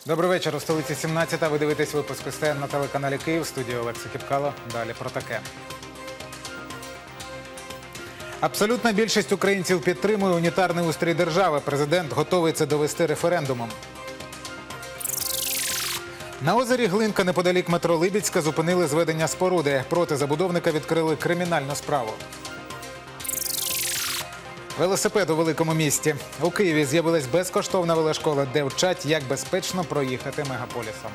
Добрий вечір. У столиці 17-та. Ви дивитесь випуск СТН на телеканалі Київ. В студії Олекса Кіпкало. Далі про таке. Абсолютна більшість українців підтримує унітарний устрій держави. Президент готовий це довести референдумом. На озері Глинка неподалік метро Либідська зупинили зведення споруди. Проти забудовника відкрили кримінальну справу. Велосипед у великому місті. У Києві з'явилась безкоштовна велошкола, де вчать, як безпечно проїхати мегаполісом.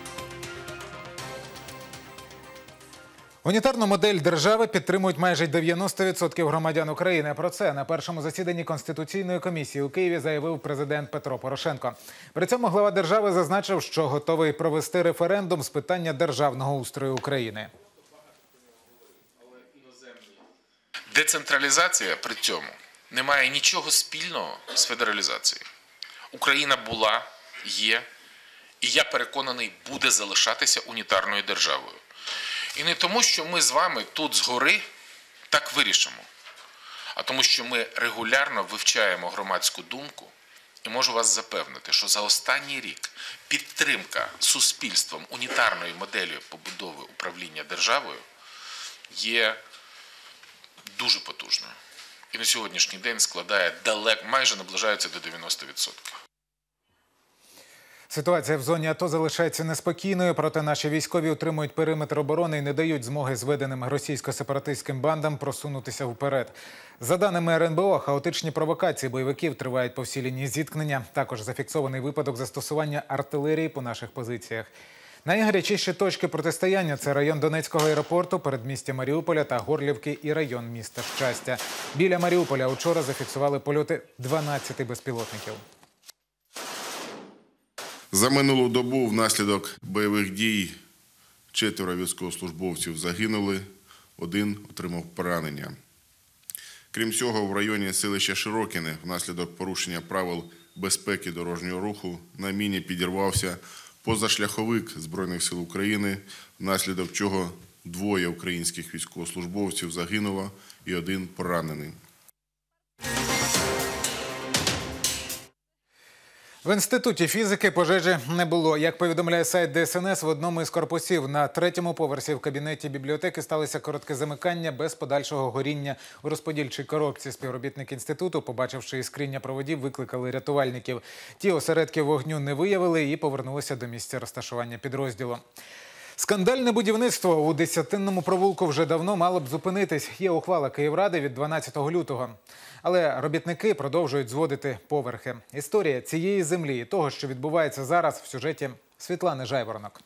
Унітарну модель держави підтримують майже 90% громадян України. Про це на першому засіданні Конституційної комісії у Києві заявив президент Петро Порошенко. При цьому глава держави зазначив, що готовий провести референдум з питання державного устрою України. Децентралізація при цьому не має нічого спільного з федералізацією. Україна була, є і, я переконаний, буде залишатися унітарною державою. І не тому, що ми з вами тут згори так вирішимо, а тому, що ми регулярно вивчаємо громадську думку і можу вас запевнити, що за останній рік підтримка суспільством унітарної моделі побудови управління державою є дуже потужною. І на сьогоднішній день складає майже наближається до 90%. Ситуація в зоні АТО залишається неспокійною, проте наші військові утримують периметр оборони і не дають змоги зведеним російсько-сепаратистським бандам просунутися вперед. За даними РНБО, хаотичні провокації бойовиків тривають по всій лінії зіткнення. Також зафіксований випадок застосування артилерії по наших позиціях. Найгарячіші точки протистояння – це район Донецького аеропорту, передмістя Маріуполя та Горлівки і район міста Щастя. Біля Маріуполя учора зафіксували польоти 12 безпілотників. За минулу добу внаслідок бойових дій 4 військовослужбовців загинули, 1 отримав поранення. Крім цього, в районі селища Широкине внаслідок порушення правил безпеки дорожнього руху на міні підірвався позашляховик Збройних сил України, внаслідок чого 2 українських військовослужбовців загинуло і 1 поранений. В Інституті фізики пожежі не було. Як повідомляє сайт ДСНС, в одному із корпусів на 3-му поверсі в кабінеті бібліотеки сталося коротке замикання без подальшого горіння у розподільчій коробці. Співробітники інституту, побачивши іскріння проводів, викликали рятувальників. Ті осередків вогню не виявили і повернулися до місця розташування підрозділу. Скандальне будівництво у Десятинному провулку вже давно мало б зупинитись. Є ухвала Київради від 12 лютого. Але робітники продовжують зводити поверхи. Історія цієї землі і того, що відбувається зараз, в сюжеті Світлани Жайворонок.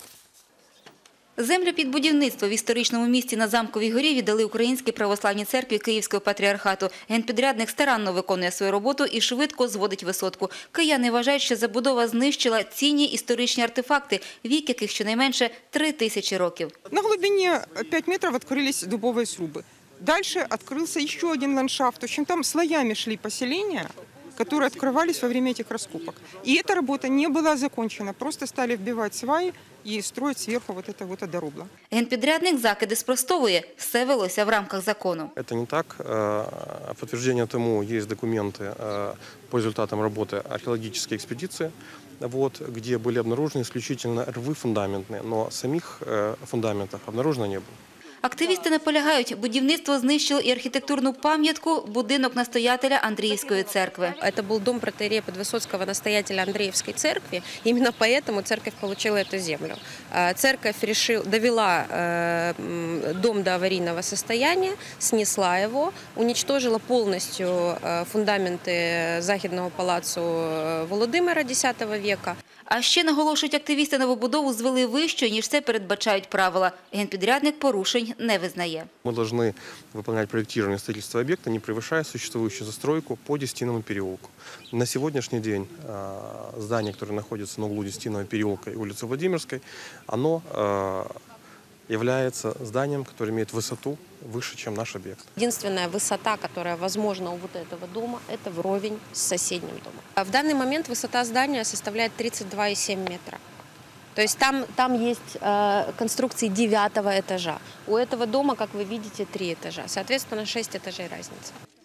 Землю під будівництво в історичному місті на Замковій горі віддали Українській православній церкві Київського патріархату. Генпідрядник старанно виконує свою роботу і швидко зводить висотку. Кияни вважають, що забудова знищила цінні історичні артефакти, вік яких щонайменше 3000 років. На глибині 5 метрів відкрились дубові сруби. Дальше открылся еще один ландшафт. В общем, там слоями шли поселения, которые открывались во время этих раскопок. И эта работа не была закончена. Просто стали вбивать сваи и строить сверху вот это вот одоробло. Генпідрядник закиди спростовує. Все велося в рамках закону. Это не так. Подтверждение тому есть документы по результатам работы археологической экспедиции, где были обнаружены исключительно рвы фундаментные, но самих фундаментов обнаружено не было. Активісти наполягають, будівництво знищило і архітектурну пам'ятку – будинок настоятеля Андріївської церкви. Это был дом протоиерея Подвысоцкого, настоятеля Андреевской церкви. Именно поэтому церковь получила эту землю. Церковь довела дом до аварийного состояния, снесла его, уничтожила полностью фундаменты Західного палацу Володимира X века. А ще, наголошують активісти, новобудову звели вище, ніж це передбачають правила. Генпідрядник порушень не визнає. Мы должны выполнять проектирование строительства объекта, не превышая существующую застройку по Десятинному переулку. На сегодняшний день здание, которое находится на углу Десятинного переулка и улицы Владимирской, оно является зданием, которое имеет высоту выше, чем наш объект. Единственная высота, которая возможна у вот этого дома, это вровень с соседним домом. В данный момент высота здания составляет 32,7 метра. То есть там есть конструкции 9-го этажа. У этого дома, как вы видите, 3 этажа. Соответственно, 6 этажей разница.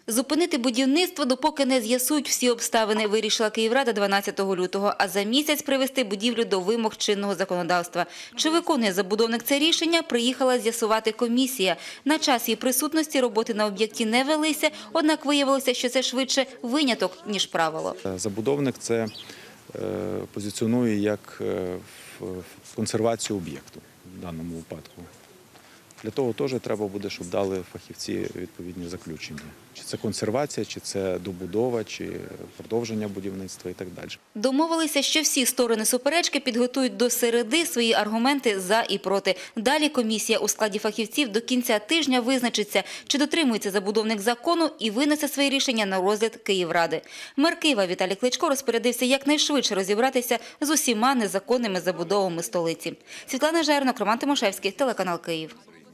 Зупинити будівництво, допоки не з'ясують всі обставини, вирішила Київрада 12 лютого, а за місяць привести будівлю до вимог чинного законодавства. Чи виконує забудовник це рішення, приїхала з'ясувати комісія. На час її присутності роботи на об'єкті не велися, однак виявилося, що це швидше виняток, ніж правило. Забудовник це позиціонує як консервацію об'єкту в даному випадку. Для того теж треба буде, щоб дали фахівці відповідні заключення. Чи це консервація, чи це добудова, чи продовження будівництва і так далі. Домовилися, що всі сторони суперечки підготують до середи свої аргументи «за» і «проти». Далі комісія у складі фахівців до кінця тижня визначиться, чи дотримується забудовник закону і винесе своє рішення на розгляд Київради. Мер Києва Віталій Кличко розпорядився якнайшвидше розібратися з усіма незаконними забудовами столиці. Світлана Жернок, Роман Тимошевський, телеканал «Київ».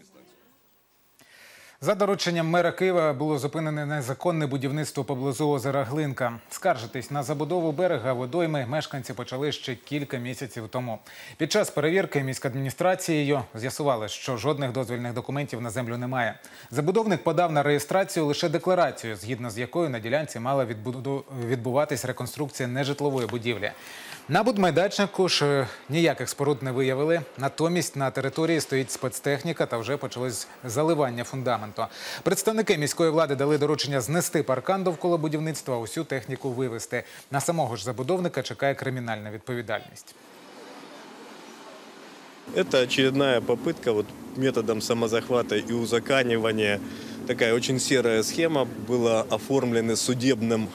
За дорученням мера Києва було зупинене незаконне будівництво поблизу озера Глинка. Скаржитись на забудову берега водойми мешканці почали ще кілька місяців тому. Під час перевірки міськадміністрацією з'ясували, що жодних дозвільних документів на землю немає. Забудовник подав на реєстрацію лише декларацію, згідно з якою на ділянці мала відбуватись реконструкція нежитлової будівлі. На будмайданчику ж ніяких споруд не виявили. Натомість на території стоїть спецтехніка та вже почалось заливання фундаменту. Представники міської влади дали доручення знести паркан довкола будівництва, усю техніку вивезти. На самого ж забудовника чекає кримінальна відповідальність. Это очередная попытка методом самозахвата и узаканивания. Такая очень серая схема была оформлена судебным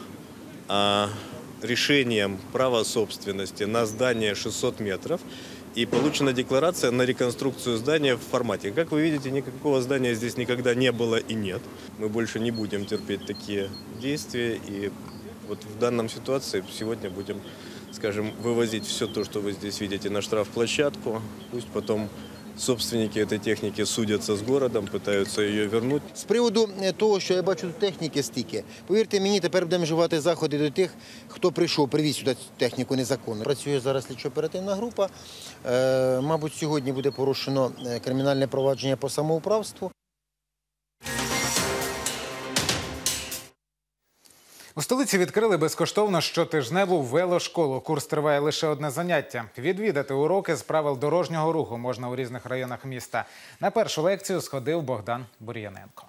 решением права собственности на здание 600 метров и получена декларация на реконструкцию здания в формате. Как вы видите, никакого здания здесь никогда не было и нет. Мы больше не будем терпеть такие действия, и вот в данном ситуации сегодня будем, скажем, вывозить все то, что вы здесь видите, на штрафплощадку. Пусть потом собственники этой техники судятся з городом, пытаются її вернуть. З приводу того, що я бачу тут техніки стільки, повірте мені, тепер будемо вживати заходи до тих, хто прийшов, привіз сюди техніку незаконно. Працює зараз слідчо-оперативна група. Мабуть, сьогодні буде порушено кримінальне провадження по самоуправству. У столиці відкрили безкоштовно щотижневу велошколу. Курс триває лише одне заняття. Відвідати уроки з правил дорожнього руху можна у різних районах міста. На першу лекцію сходив Богдан Бур'яненко.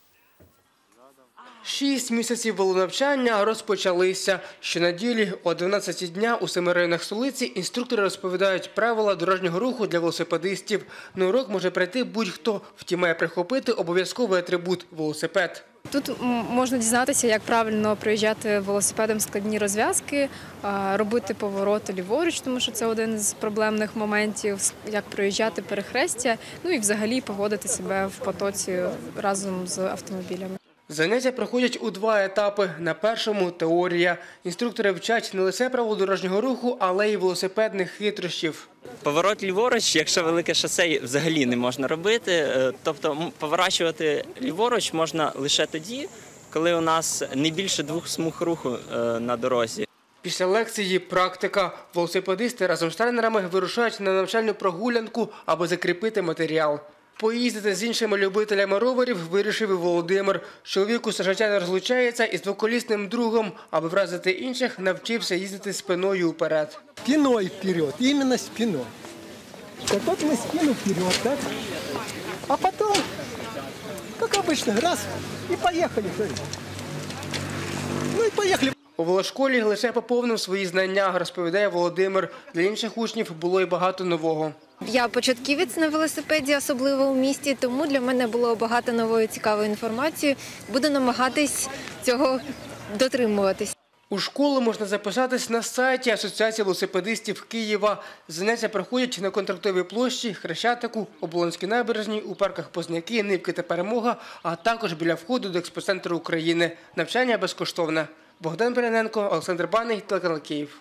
6 місяців велонавчання розпочалися. Щонеділі о 12 дня у 7 районах столиці інструктори розповідають правила дорожнього руху для велосипедистів. На урок може прийти будь-хто, втім має прихопити обов'язковий атрибут – велосипед. Тут можна дізнатися, як правильно проїжджати велосипедом складні розв'язки, робити повороти ліворуч, тому що це один з проблемних моментів, як проїжджати перехрестя, ну і взагалі поводити себе в потоці разом з автомобілями. Заняття проходять у 2 етапи. На першому – теорія. Інструктори вчать не лише правил дорожнього руху, але й велосипедних хитрощів. Поворот ліворуч, якщо велике шосе, взагалі не можна робити. Тобто поворачувати ліворуч можна лише тоді, коли у нас не більше 2 смуг руху на дорозі. Після лекції практика. Велосипедисти разом з тренерами вирушають на навчальну прогулянку, аби закріпити матеріал. Поїздити з іншими любителями роверів вирішив і Володимир. Чоловік усе життя не розлучається із двоколісним другом. Аби вразити інших, навчився їздити спиною вперед. Спиною вперед, іменно спиною. Так от ми спину вперед, так? А потім, як обычно, раз і поїхали. Ну і поїхали. У велошколі лише поповнив свої знання, розповідає Володимир. Для інших учнів було й багато нового. Я початківець на велосипеді, особливо у місті, тому для мене було багато нової цікавої інформації. Буду намагатись цього дотримуватись. У школу можна записатись на сайті Асоціації велосипедистів Києва. Заняття проходять на Контрактовій площі, Хрещатику, Оболонській набережній, у парках Позняки, Нивки та Перемога, а також біля входу до експоцентру України. Навчання безкоштовне. Богдан Бур'яненко, Олександр Баний, телеканал Київ.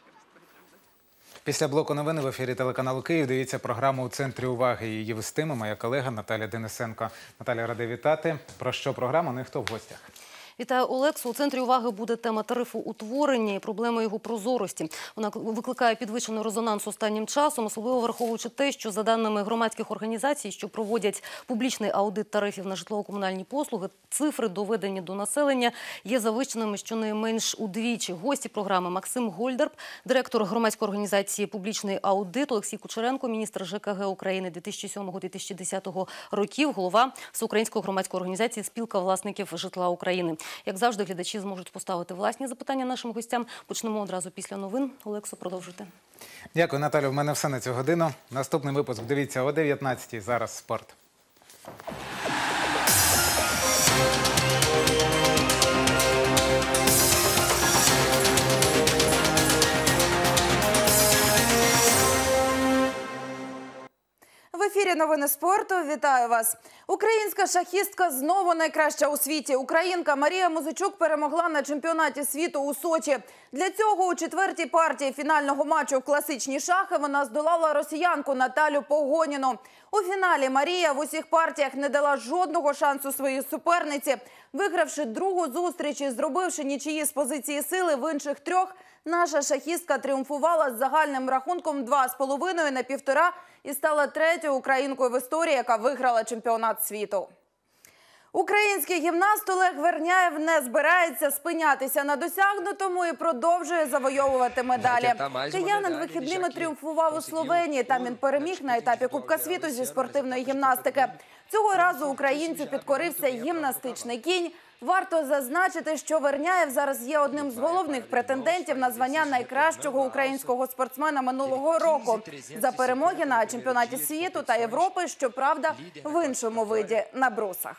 Після блоку новин в ефірі телеканалу «Київ» дивіться програму «У центрі уваги». Її вестиме моя колега Наталя Денисенко. Наталя, радий вітати. Про що програма? Ну і хто в гостях? Вітаю, Олексу. У центрі уваги буде тема тарифоутворення і проблема його прозорості. Вона викликає підвищений резонанс останнім часом, особливо враховуючи те, що за даними громадських організацій, що проводять публічний аудит тарифів на житлово-комунальні послуги, цифри, доведені до населення, є завищеними щонайменш удвічі. Гості програми: Максим Гольдарб, директор громадської організації «Публічний аудит», Олексій Кучеренко, міністр ЖКГ України 2007-2010 років, голова Всеукраїнської громадської організації «Спілка власників житла України». Як завжди, глядачі зможуть поставити власні запитання нашим гостям. Почнемо одразу після новин. Олексо, продовжуйте. Дякую, Наталю. В мене все на цю годину. Наступний випуск дивіться о 19-й. Зараз спорт. В ефірі новини спорту. Вітаю вас. Українська шахістка знову найкраща у світі. Українка Марія Музичук перемогла на чемпіонаті світу у Сочі. Для цього у четвертій партії фінального матчу в класичні шахи вона здолала росіянку Наталю Погоніну. У фіналі Марія в усіх партіях не дала жодного шансу своїй суперниці. Вигравши другу зустріч і зробивши нічиї з позиції сили в інших трьох, наша шахістка тріумфувала з загальним рахунком 2,5 на 1,5 і стала третьою українкою в історії, яка виграла чемпіонат світу. Український гімнаст Олег Верняєв не збирається спинятися на досягнутому і продовжує завойовувати медалі. Киянин вихідними тріумфував у Словенії. Там він переміг на етапі Кубка світу зі спортивної гімнастики. Цього разу українцю підкорився гімнастичний кінь. Варто зазначити, що Верняєв зараз є одним з головних претендентів на звання найкращого українського спортсмена минулого року за перемоги на чемпіонаті світу та Європи, щоправда, в іншому виді – на брусах.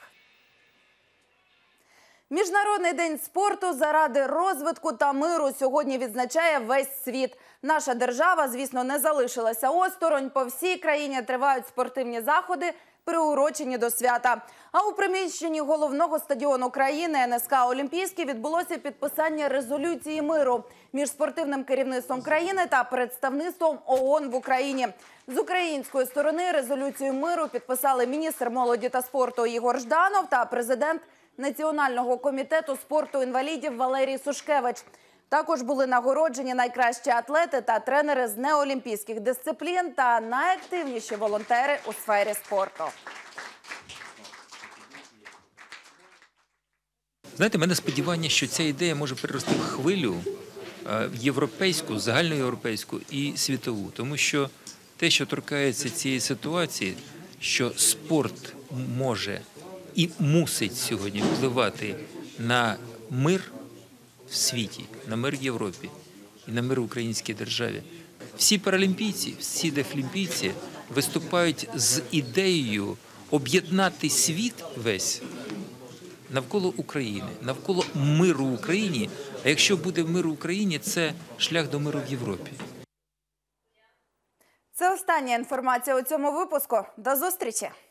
Міжнародний день спорту заради розвитку та миру сьогодні відзначає весь світ. Наша держава, звісно, не залишилася осторонь. По всій країні тривають спортивні заходи, приурочені до свята. А у приміщенні головного стадіону країни НСК «Олімпійський» відбулося підписання резолюції миру між спортивним керівництвом країни та представництвом ООН в Україні. З української сторони резолюцію миру підписали міністр молоді та спорту Ігор Жданов та президент Національного комітету спорту інвалідів Валерій Сушкевич. Також були нагороджені найкращі атлети та тренери з неолімпійських дисциплін та найактивніші волонтери у сфері спорту. Знаєте, в мене сподівання, що ця ідея може перерости в хвилю європейську, загальноєвропейську і світову. Тому що те, що торкається цієї ситуації, що спорт може і мусить сьогодні впливати на мир в світі, на мир в Європі і на мир в українській державі. Всі паралімпійці, всі дефлімпійці виступають з ідеєю об'єднати світ весь навколо України, навколо миру в Україні. А якщо буде мир в Україні, це шлях до миру в Європі. Це остання інформація у цьому випуску. До зустрічі!